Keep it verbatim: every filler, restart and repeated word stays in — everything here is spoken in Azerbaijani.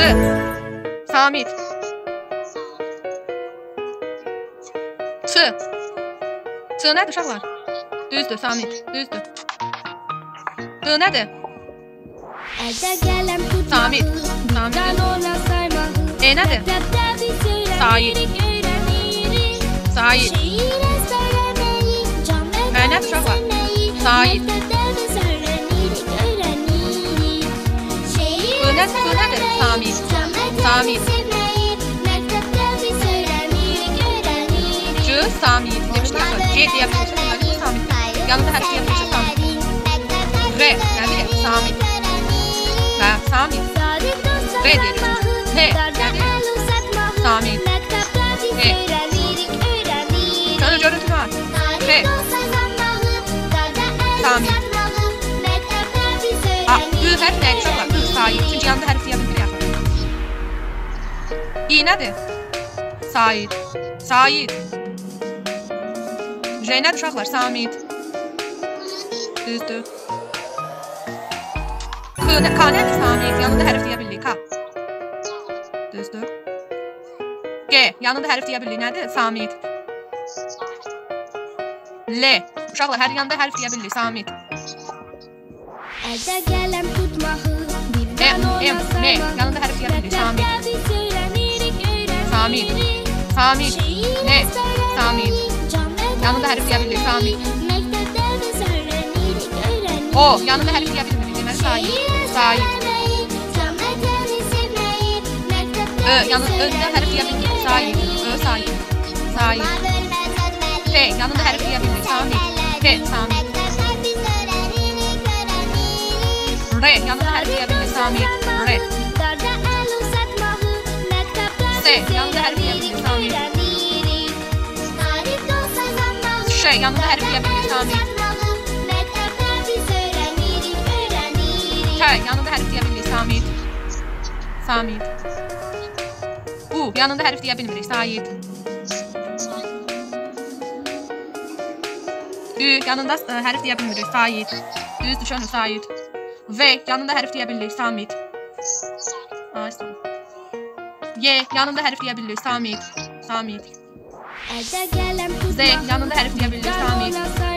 Samit. Ç. Ç nədir uşaqlar? Düzdür, Samit, düzdür. D nədir? Samit, Samit. E nədir? Sait. Sait. Ə nədir uşaqlar? Sait. B nədir? B nədir? Samit. Samit. C. Samit. Demişdik ya. C deyə bilirsiniz. Samit. Yanında hərf deyə bilirsiniz. Samit. R nədir? Samit. Hə, Samit. R deyirik. H nədir? Samit. H. Şöyle görüntü var. H. Samit. A. Ü hərf nədir uşaqlar? Ü, Sait. Çünki yanında hərf deyə bilirik. İ nədir? Sait. Sait. J nədir uşaqlar? Samit. Düzdür. K nədir? Samit. Yanında hərf deyə bilirik. K. Düzdür. G. Yanında hərf deyə bilirik. Nədir? Samit. L. Uşaqlar, hər yanında hərf deyə bilirik. Samit. M. M. M. Yanında hərf deyə bilirik. Samit. Samit. Samit. N. Samit. Yanında hərf deyə bilirik. Samit. O. Yanında hərf deyə bilirik. Deməli, Sait. Sait. Ö. Yanında hərf deyə bilirik. Sait. Ö. Sait. Sait. T. Yanında hərf deyə bilirik. Samit. T. Samit. R. Yanında hərf deyə bilirik. Samit. R. S. Yanında hərf deyə bilirik. Samit. Ş. Yanında hərf deyə bilirik. Samit. T. Yanında hərf deyə bilirik. Samit. Samit. U. Yanında hərf deyə bilmirik. Sait. Ü. Yanında hərf deyə bilmirik. Sait. Düz düşən Sait. V. Yanında hərf deyə bilirik. Samit. Ay, sağ ol. Y. Yanında hərf deyə bilirik. Samit. Samit. Z. Yanında hərf deyə bilirik. Samit.